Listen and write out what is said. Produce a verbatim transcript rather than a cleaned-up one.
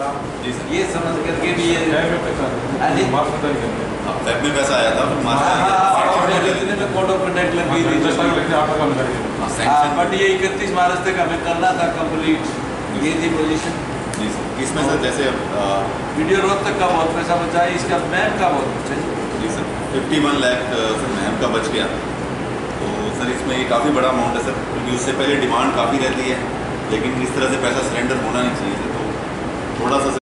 जी sir. ये समझ करके भी ये अब वेब में पैसा आया था कोड ऑफ कंडक्ट लग गई थी, बट ये इकतीस मार्च तक हमें करना था कंप्लीट, ये थी पोजीशन। जी सर। इसमें सर जैसे अब वीडियो रोहतक का बहुत पैसा बचा है, इसका मैम का बहुत बचा है। जी sir fifty one lakh sir ma'am का बच गया। तो सर इसमें ये काफ़ी बड़ा अमाउंट है सर, क्योंकि उससे पहले डिमांड काफ़ी रहती है, लेकिन इस तरह से पैसा सरेंडर होना नहीं चाहिए सर। तो थोड़ा सा